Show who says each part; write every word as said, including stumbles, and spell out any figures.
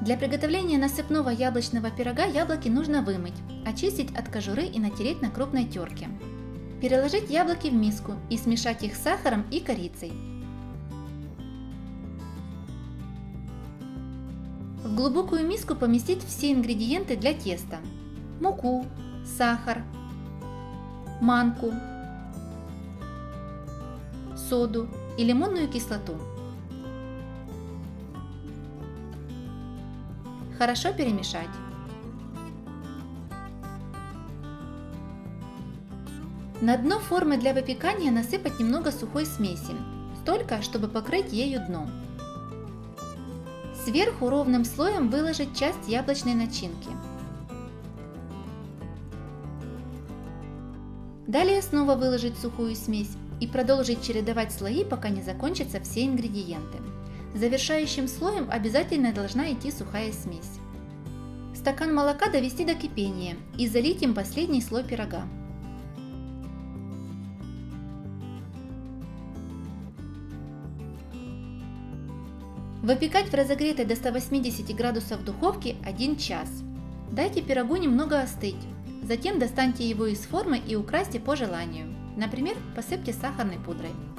Speaker 1: Для приготовления насыпного яблочного пирога яблоки нужно вымыть, очистить от кожуры и натереть на крупной терке. Переложить яблоки в миску и смешать их с сахаром и корицей. В глубокую миску поместить все ингредиенты для теста: муку, сахар, манку, соду и лимонную кислоту. Хорошо перемешать. На дно формы для выпекания насыпать немного сухой смеси, столько, чтобы покрыть ею дно. Сверху ровным слоем выложить часть яблочной начинки. Далее снова выложить сухую смесь и продолжить чередовать слои, пока не закончатся все ингредиенты. Завершающим слоем обязательно должна идти сухая смесь. Стакан молока довести до кипения и залить им последний слой пирога. Выпекать в разогретой до ста восьмидесяти градусов духовке один час. Дайте пирогу немного остыть. Затем достаньте его из формы и украсьте по желанию. Например, посыпьте сахарной пудрой.